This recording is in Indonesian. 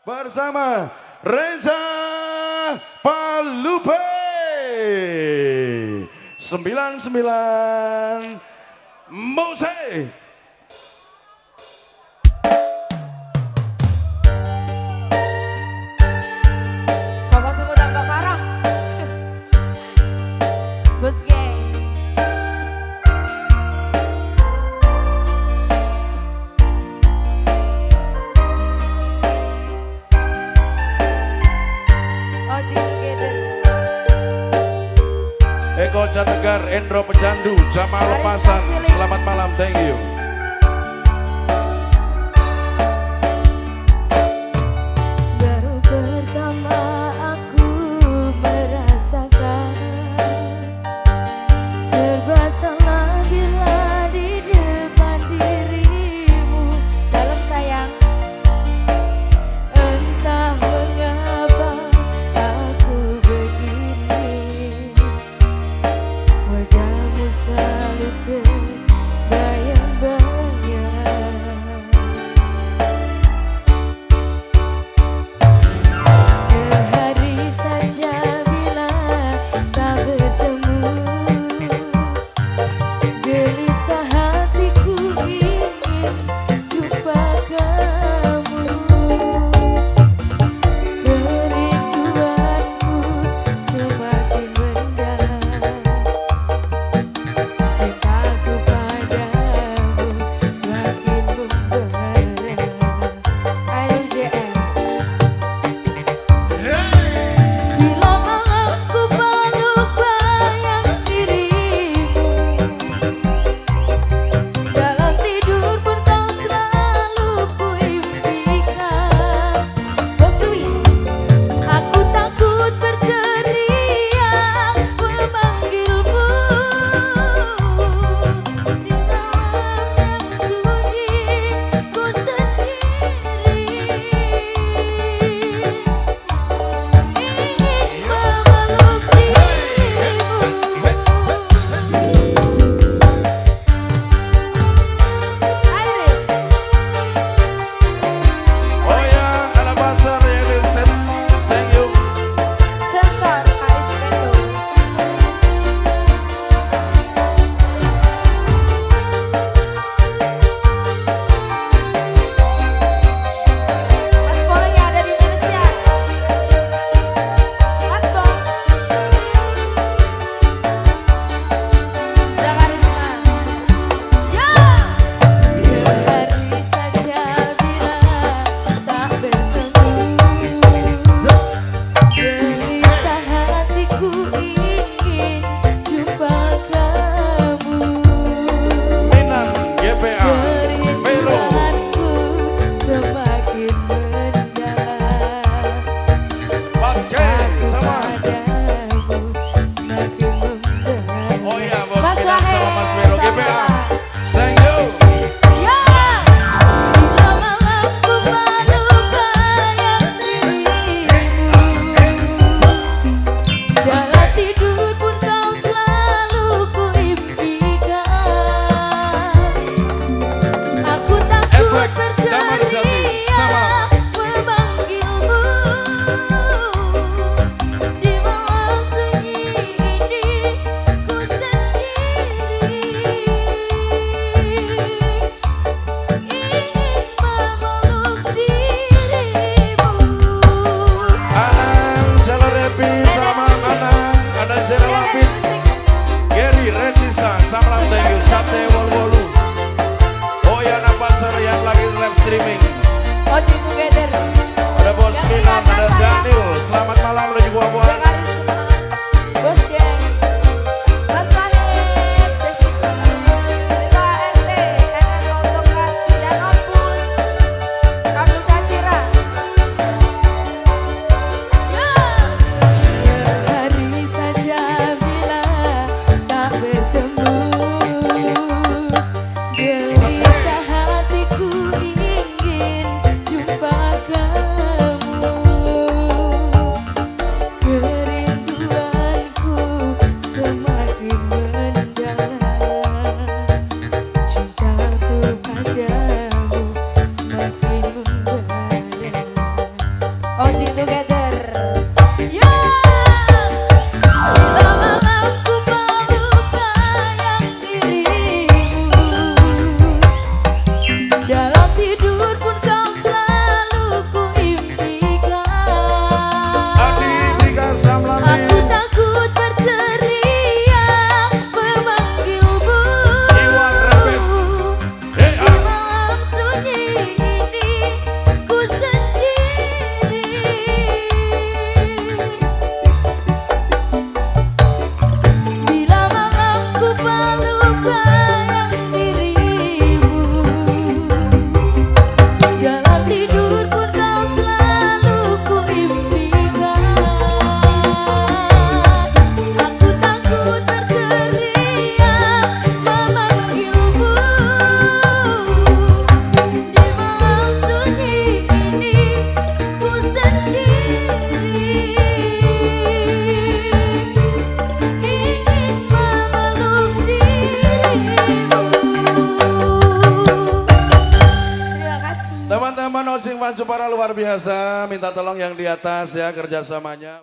bersama Reza Palupe 99 Mose. Sobat-sobat tambah parah. Bos geng. Eko Categar, Endro Pecandu, Jamal Lepasan, selamat malam, thank you. Baru pertama aku merasakan serba salah bila di depan dirimu. Dalam sayang, entah mengapa aku begini. Wajahmu selalu terbayang-bayang. together. Ya, bila malam ku melupakan dirimu, dalam tidur pun kau selalu ku impikan. Aku takut berteriak memanggilmu. Di malam sunyi ini ku sendiri. Bila malam ku melupakan dirimu, dalam tidur pun kau selalu ku impikan. Aku takut berteriak memanggilmu. Di malam sunyi ini ku sendiri. Ingin memeluk dirimu. Terima kasih. Teman-teman Ocing Fans Jepara luar biasa, minta tolong yang di atas ya kerjasamanya.